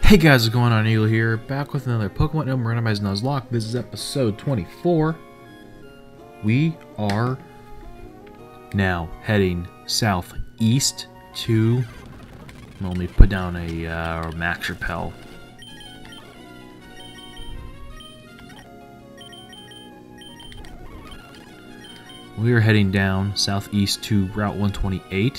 Hey guys, what's going on? Eagle here, back with another Pokemon Randomized Nuzlocke. This is episode 24. We are now heading southeast to... Let me put down a Max Repel. We are heading down southeast to Route 128.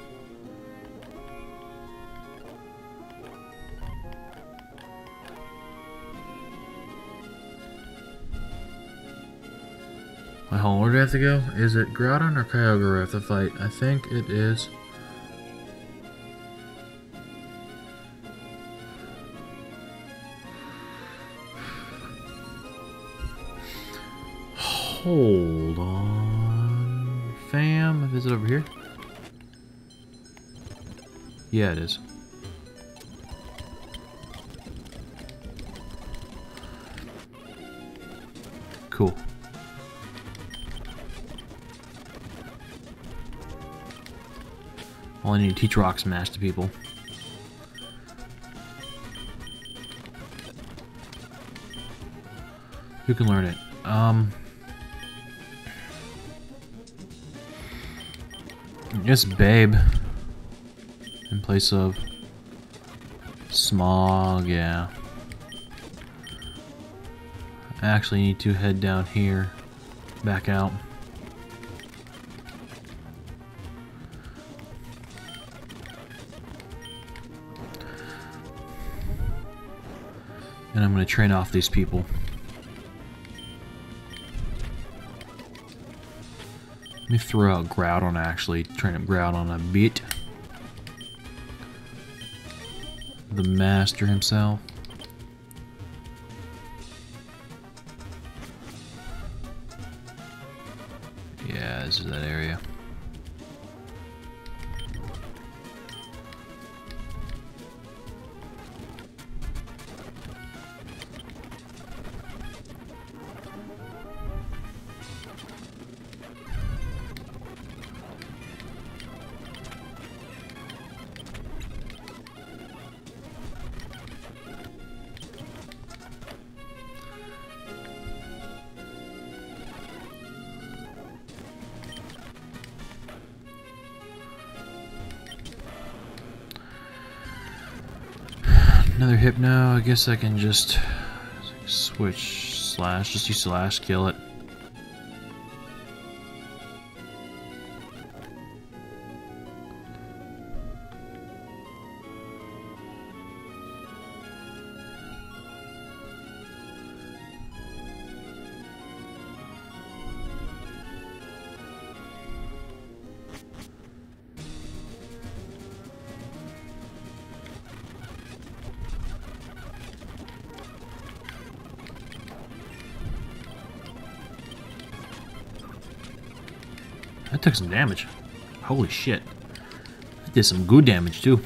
Hold on, where do I have to go? Is it Groudon or Kyogre I have to fight? I think it is... Hold on... Fam, is it over here? Yeah, it is. Cool. All I need to teach Rock Smash to people. Who can learn it? I guess Babe. In place of Smog, yeah. I actually need to head down here. Back out. And I'm going to train off these people. Let me throw out Groudon, actually. Train up Groudon a bit. The master himself. Yeah, this is that area. Another Hypno, I guess I can just switch Slash, just use Slash, kill it. That took some damage. Holy shit. That did some good damage too.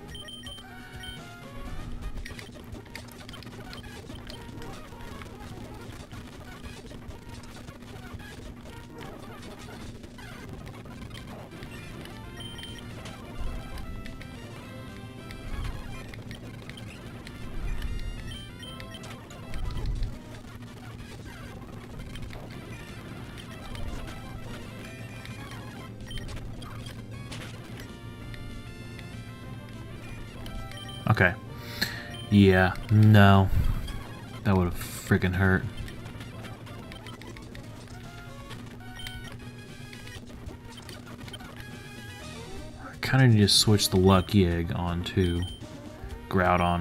Okay. Yeah, no. That would have freaking hurt. I kind of need to switch the Lucky Egg onto Groudon.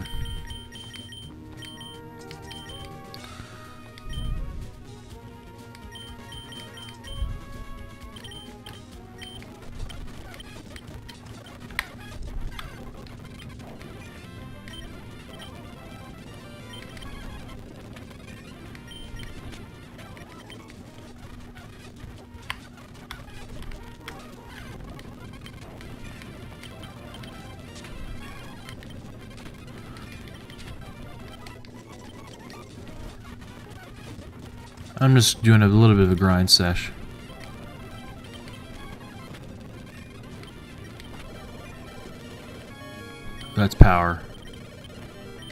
I'm just doing a little bit of a grind sesh. That's power.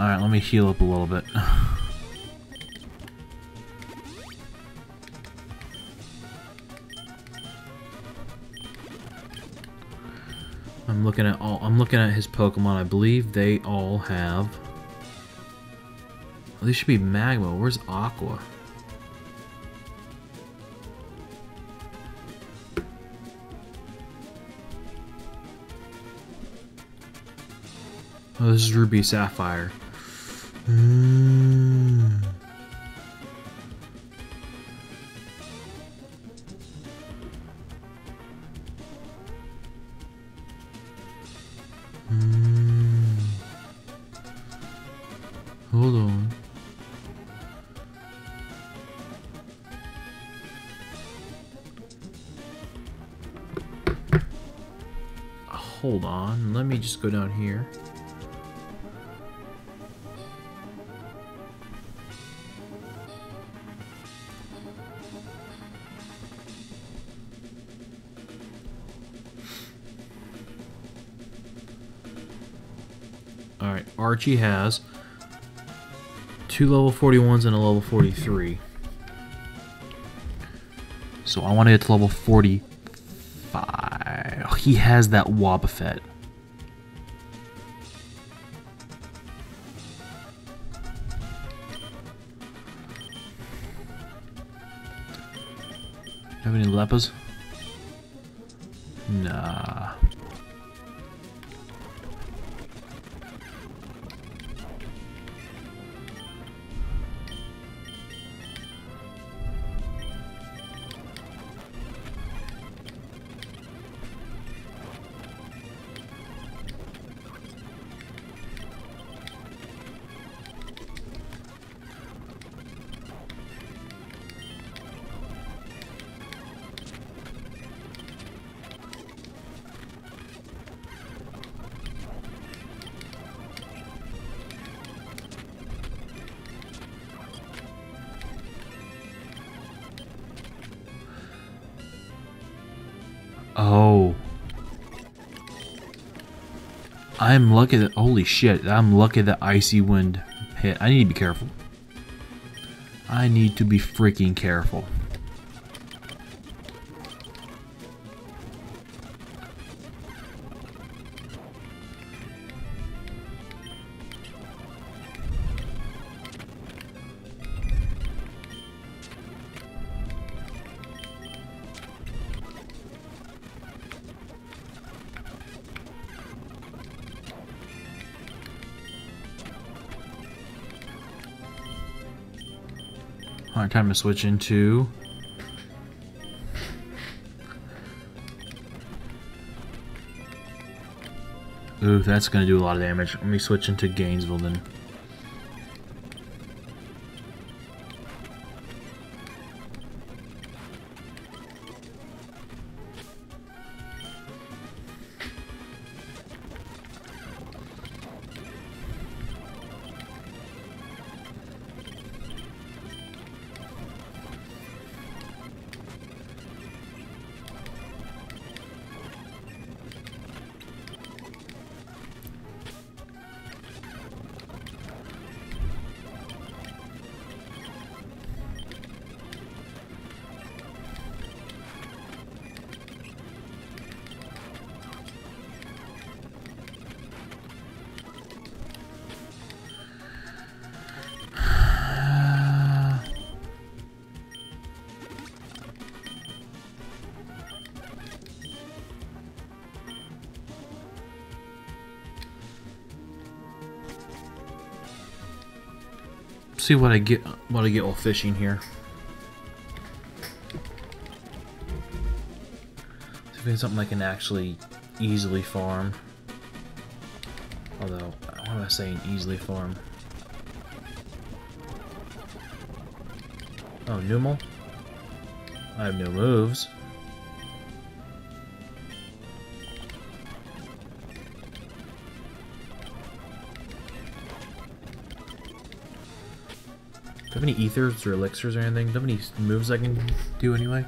Alright, let me heal up a little bit. I'm looking at his Pokemon. I believe they all have. Well, these should be Magma. Where's Aqua? Oh, this is Ruby Sapphire. Hold on. Hold on. Let me just go down here. Alright, Archie has 2 level 41s and a level 43. So I want to get to level 45. Oh, he has that Wobbuffet. Have any Leppas? Nah. Oh. I'm lucky that, holy shit, I'm lucky that Icy Wind hit. I need to be careful. I need to be freaking careful. Alright, time to switch into... Ooh, that's gonna do a lot of damage. Let me switch into Gainesville then. See what I get while fishing here. See if it's something I can actually easily farm. Although, what am I saying easily farm? Oh, Numel? I have no moves. Do I have any ethers or elixirs or anything? Do I have any moves I can do anyway?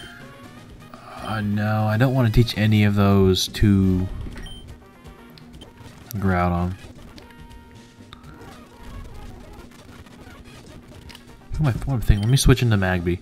No, I don't want to teach any of those to Groudon. What am I thinking? Let me switch into Magby.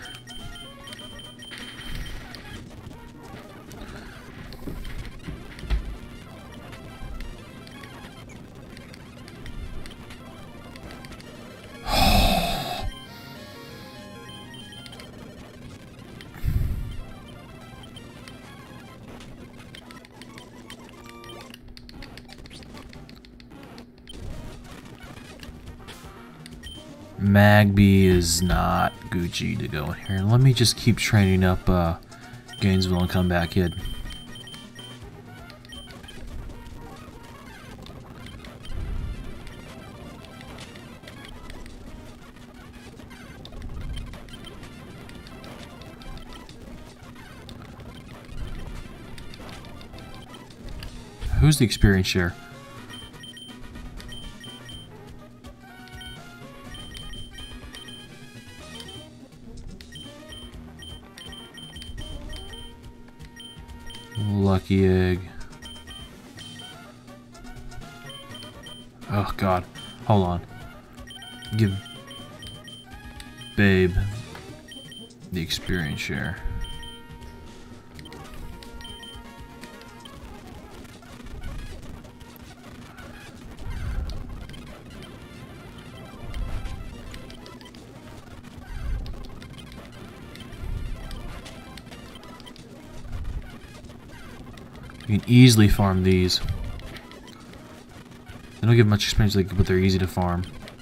Magby is not Gucci to go in here. Let me just keep training up Gainesville and come back, kid. Who's the experience share? Lucky egg. Oh god. Hold on. Give Babe the experience share. You can easily farm these. They don't give much experience, but they're easy to farm.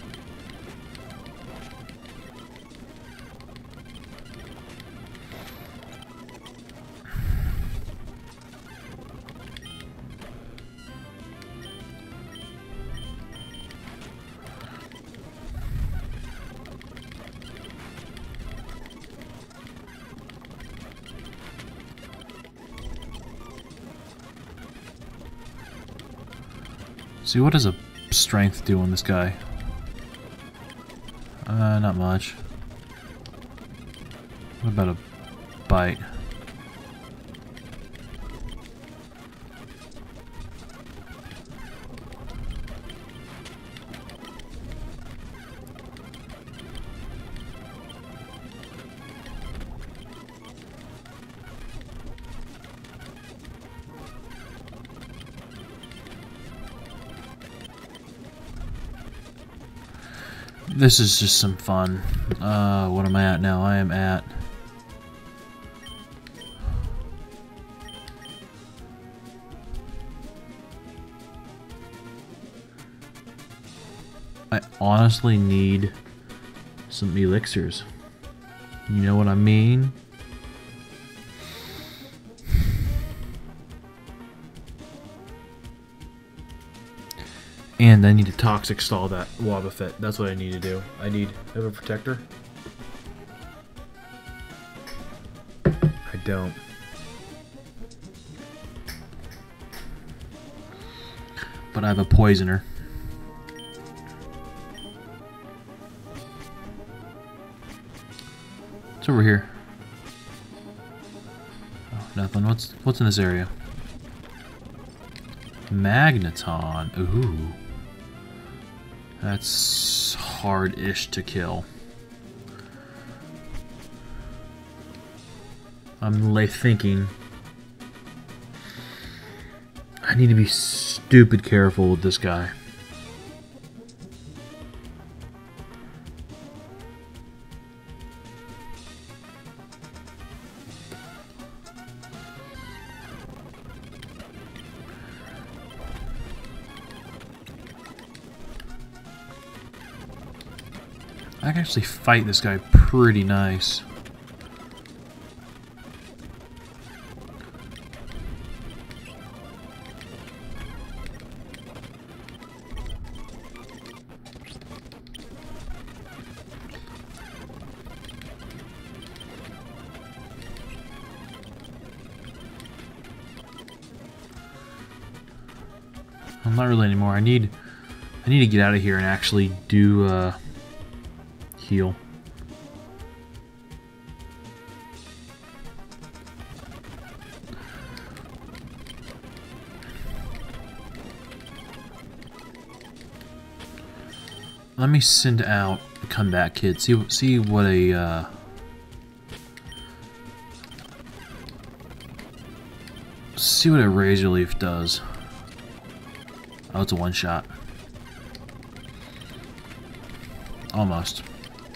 See, what does a strength do on this guy? Not much. What about a bite? This is just some fun. What am I at now? I am at... I honestly need some elixirs. You know what I mean? And I need to toxic stall that Wobbuffet. That's what I need to do. I need a protector. I don't. But I have a poisoner. It's over here. Oh, nothing. What's in this area? Magneton. Ooh. That's hard-ish to kill. I'm thinking I need to be stupid careful with this guy. I can actually fight this guy pretty nice. I'm not really anymore. I need to get out of here and actually do heal. Let me send out come back, kid. See what a see what a razor leaf does. Oh, it's a one shot. Almost.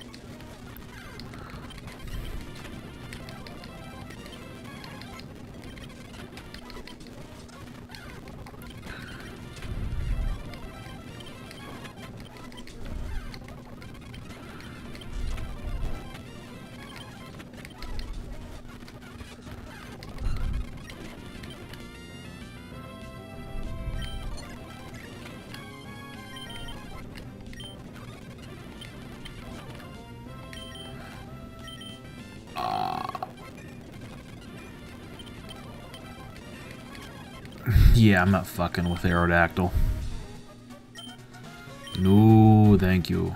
Yeah, I'm not fucking with Aerodactyl. No, thank you.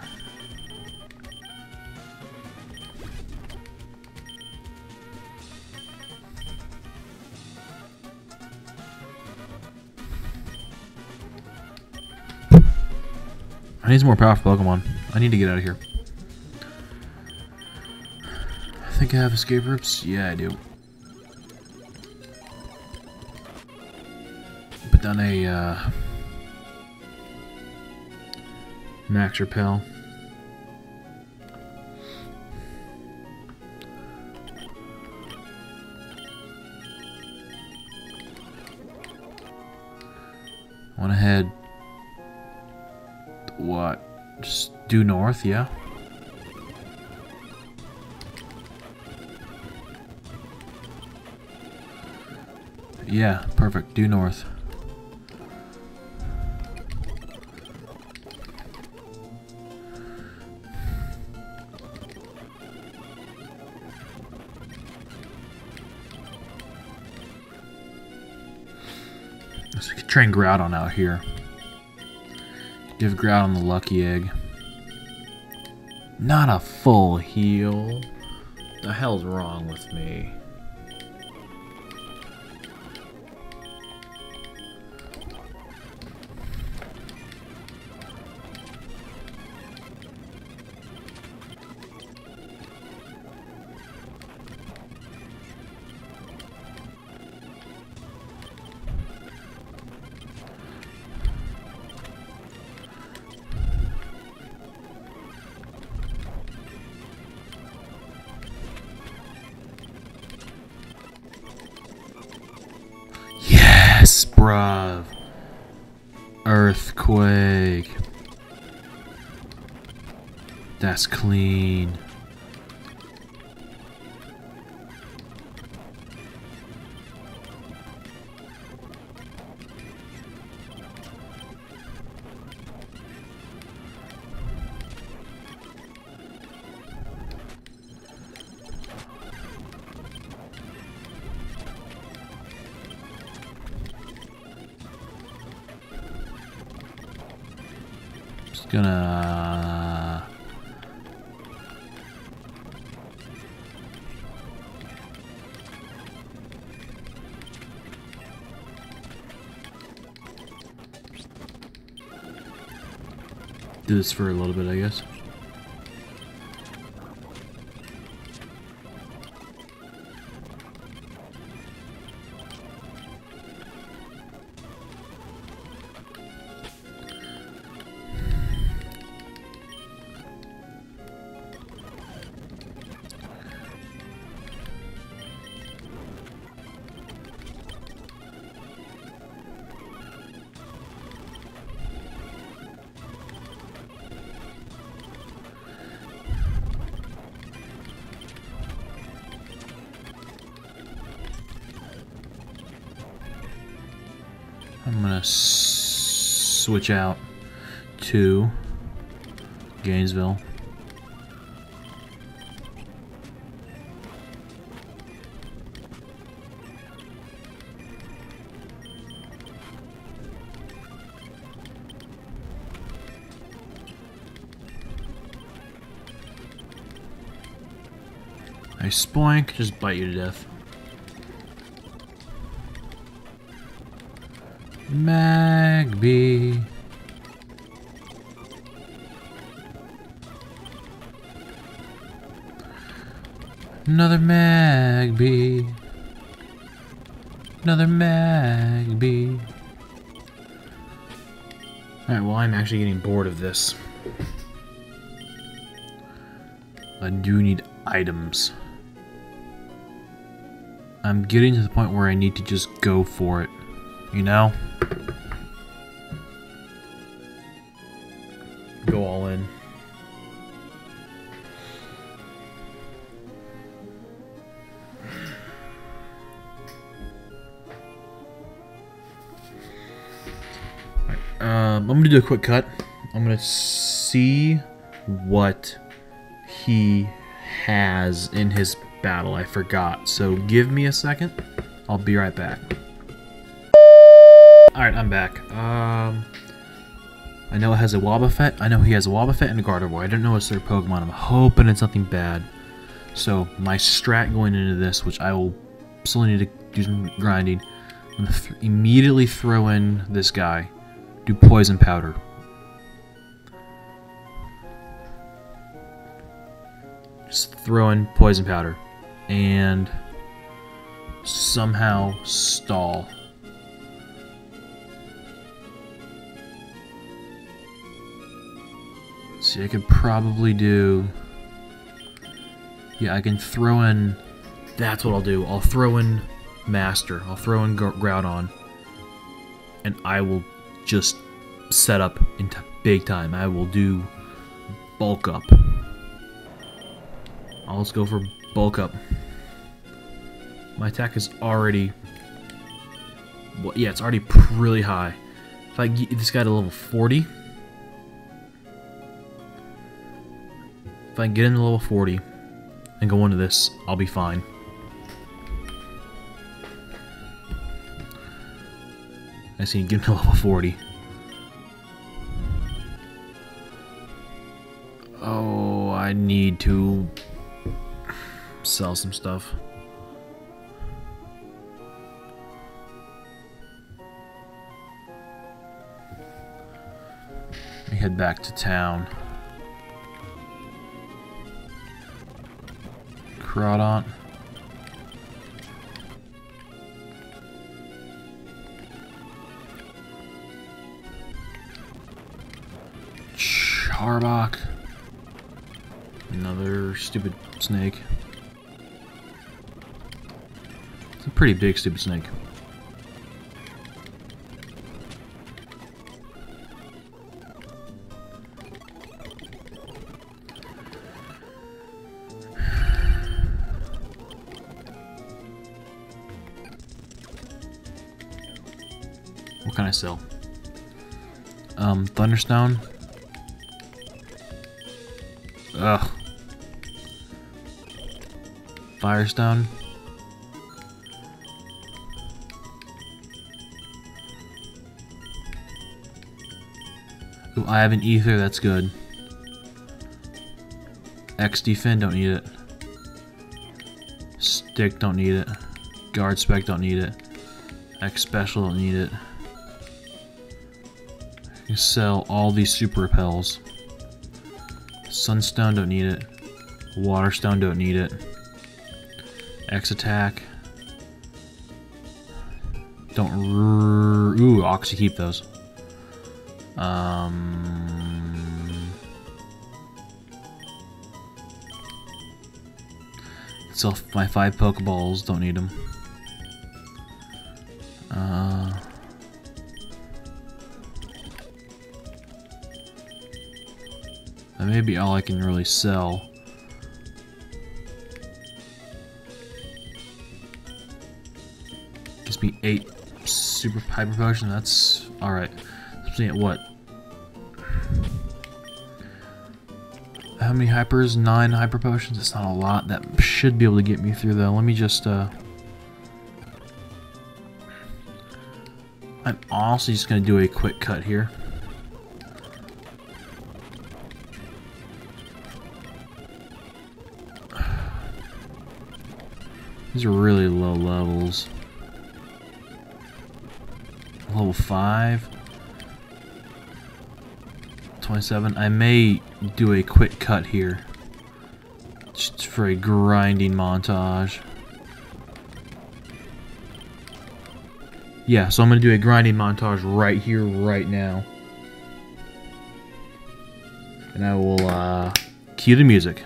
I need some more powerful Pokemon. I need to get out of here. I think I have escape routes. Yeah, I do. Put down a Max Repel. Went ahead. What? Just due north, yeah? Yeah, perfect. Due north. So we can train Groudon out here. Give Groudon the lucky egg. Not a full heal. The hell's wrong with me? Yes, bruv. Earthquake. That's clean. Just gonna do this for a little bit, I guess. I'm gonna switch out to Gainesville. I spoink, just bite you to death. Magby. Another Magby. Another Magby. Alright, well, I'm actually getting bored of this. I do need items. I'm getting to the point where I need to just go for it. You know? Go all in. I'm gonna do a quick cut. I'm gonna see what he has in his battle. I forgot. So give me a second. I'll be right back. Alright, I'm back. I know it has a Wobbuffet. I know he has a Wobbuffet and a Gardevoir. I don't know his third Pokemon. I'm hoping it's nothing bad. So my strat going into this, which I will still need to do some grinding, I'm gonna immediately throw in this guy. Do Poison Powder. Just throw in Poison Powder. And somehow stall. See, I could probably do... Yeah, I can throw in... That's what I'll do. I'll throw in Master. I'll throw in Groudon. And I will just set up into big time. I will do Bulk Up. I'll just go for Bulk Up. My attack is already... Well, yeah, it's already really high. If I get this guy to level 40... If I can get into level 40 and go into this, I'll be fine. I just need to get into level 40. Oh, I need to sell some stuff. Let me head back to town. Groudon. Charbok. Another stupid snake. It's a pretty big stupid snake. What can I sell? Thunderstone. Ugh. Firestone. Ooh, I have an ether, that's good. XD Fin, don't need it. Stick, don't need it. Guard Spec, don't need it. X Special, don't need it. I can sell all these Super Repels. Sunstone, don't need it. Waterstone, don't need it. X Attack. Don't. Ooh, Oxy, keep those. Sell my 5 Pokeballs, don't need them. That may be all I can really sell. Gives me 8 super hyper potion. That's alright. Let's see at what? How many hypers? 9 hyper potions. That's not a lot. That should be able to get me through though. Let me just I'm honestly just gonna do a quick cut here. These are really low levels. Level 5. 27. I may do a quick cut here. Just for a grinding montage. Yeah, so I'm going to do a grinding montage right here, right now. And I will cue the music.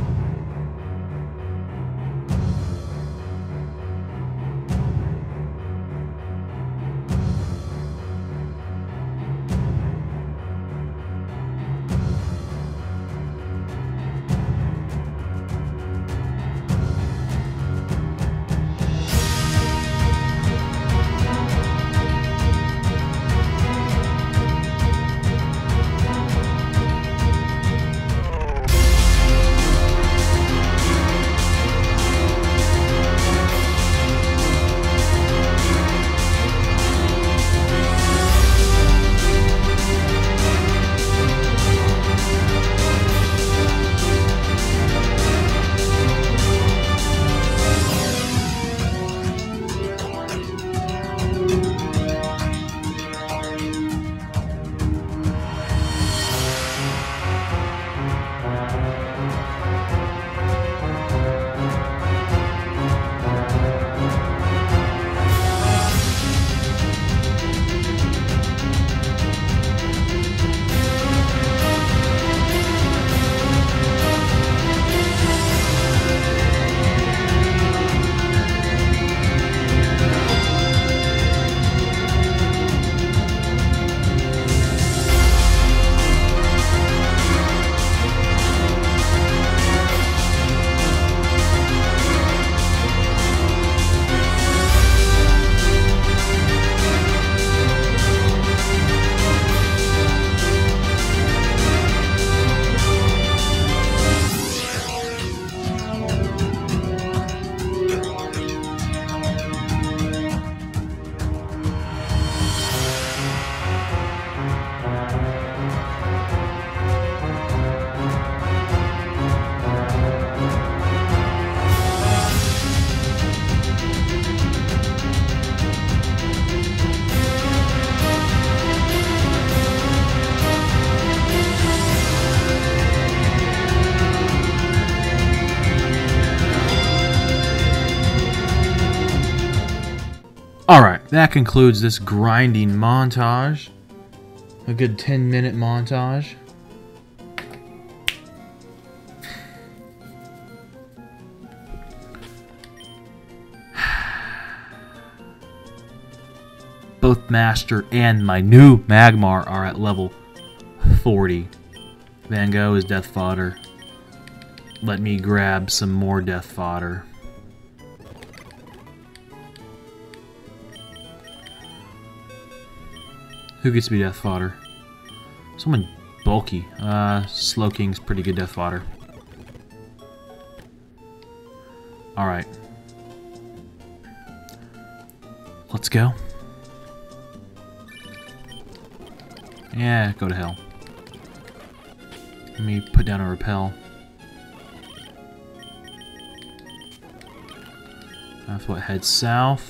Alright, that concludes this grinding montage. A good 10-minute montage. Both Master and my new Magmar are at level 40. Van Gogh is death fodder. Let me grab some more death fodder. Who gets to be death fodder? Someone bulky. Slowking's pretty good death fodder. Alright. Let's go. Yeah, go to hell. Let me put down a repel. That's what heads south.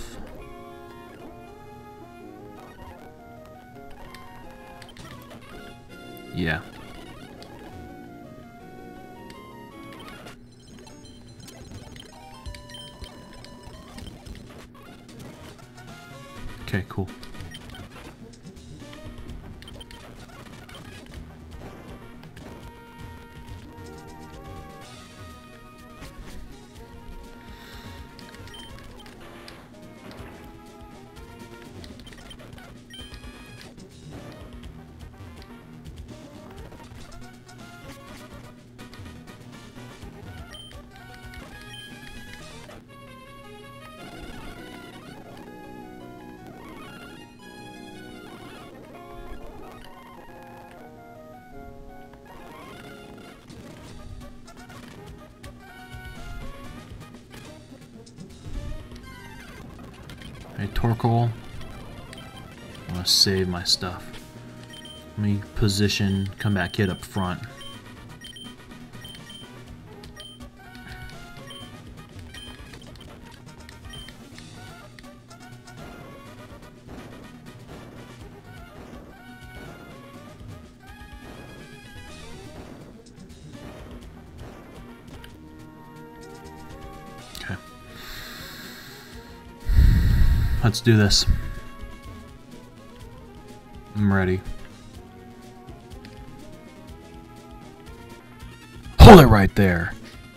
Yeah. Okay, cool. Hey, Torkoal. I want to save my stuff. Let me position Comeback Kid up front. Let's do this. I'm ready. Hold it right there.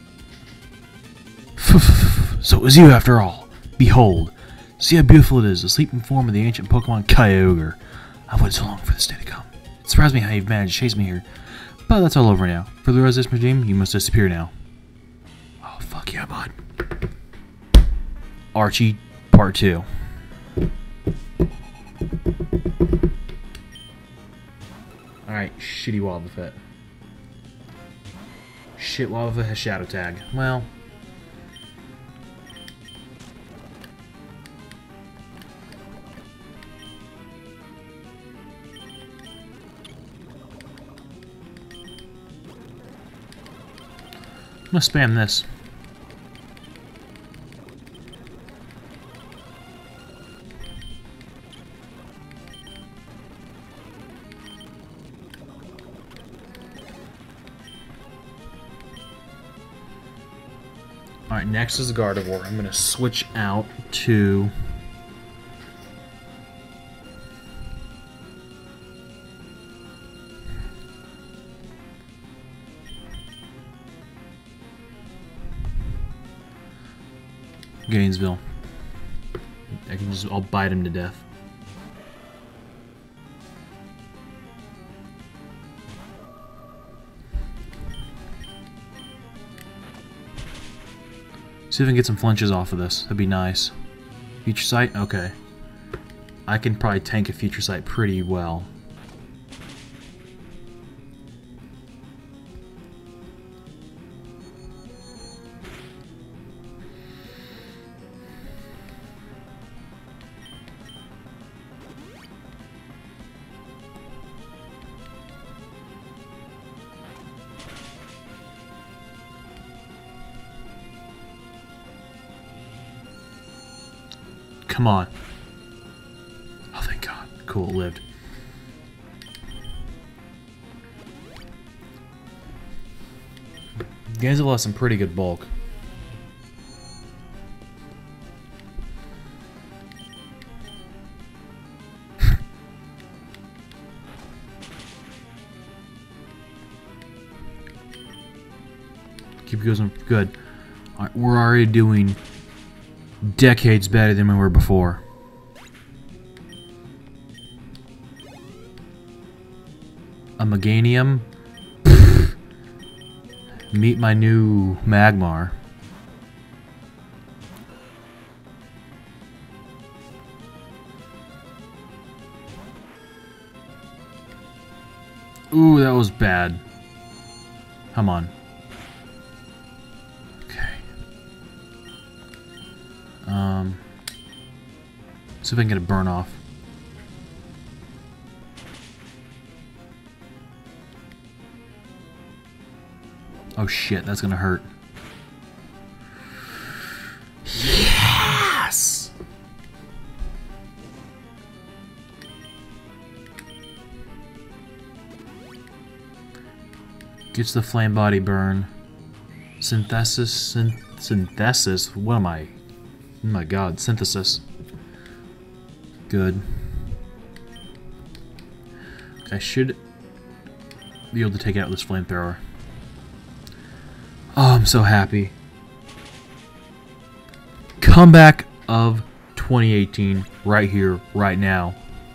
So it was you after all. Behold, see how beautiful it is, the sleeping form of the ancient Pokemon Kyogre. I've waited so long for this day to come. It surprised me how you've managed to chase me here. But that's all over now. For the rest of this regime, you must disappear now. Oh, fuck yeah, bud. Archie, Part 2. Alright, shitty Wobbuffet. Shit, Wobbuffet has Shadow Tag. Well... I'm gonna spam this. Alright, next is the Gardevoir. I'm gonna switch out to... Gainesville. I'll bite him to death. See if I can get some flinches off of this. That'd be nice. Future Sight? Okay. I can probably tank a Future Sight pretty well. Come on. Oh, thank God. Cool, it lived. Gainesville has some pretty good bulk. Keep going good. Alright, we're already doing decades better than we were before. A Meganium. Meet my new Magmar. Ooh, that was bad. Come on. See if I can get a burn off. Oh shit, that's gonna hurt. Yes! Gets the flame body burn. Synthesis. Synthesis? What am I? Oh my god, synthesis. Good. I should be able to take out this flamethrower. Oh, I'm so happy. Comeback of 2018, right here, right now.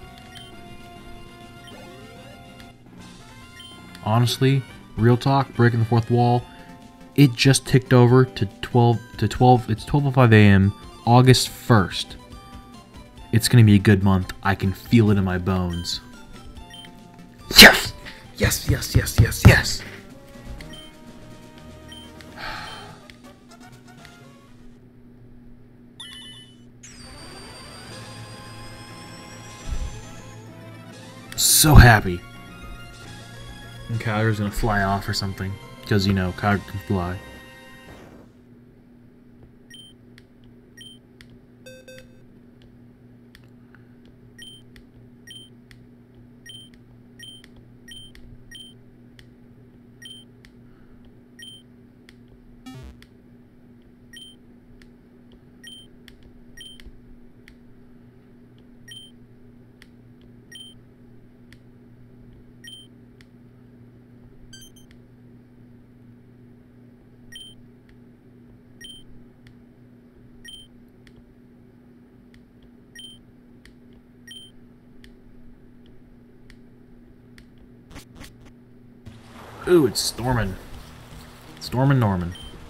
Honestly, real talk, breaking the fourth wall, it just ticked over to 12. It's 12:05 a.m. August 1st. It's gonna be a good month. I can feel it in my bones. Yes! Yes, yes, yes, yes, yes! So happy. And Kyogre's gonna fly off or something. Because, you know, Kyogre can fly. Ooh, it's storming. Storming Norman.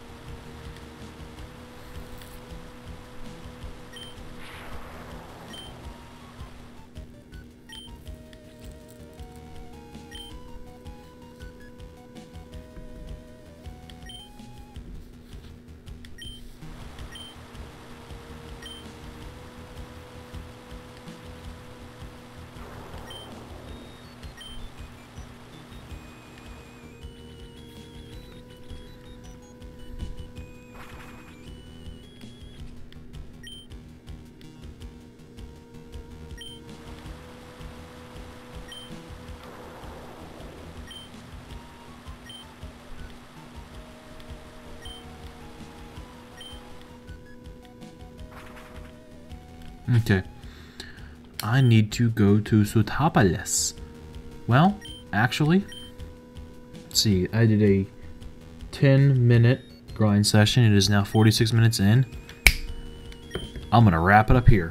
Okay. I need to go to Sotopolis. Well, actually, let's see. I did a 10-minute grind session. It is now 46 minutes in. I'm going to wrap it up here.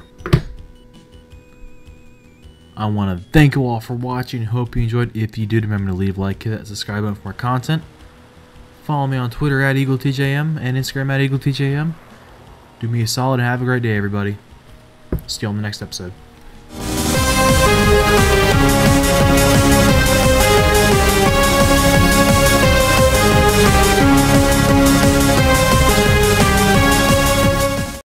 I want to thank you all for watching. Hope you enjoyed. If you did, remember to leave a like, hit that subscribe button for more content. Follow me on Twitter at EagleTJM and Instagram at EagleTJM. Do me a solid and have a great day, everybody. See you on the next episode.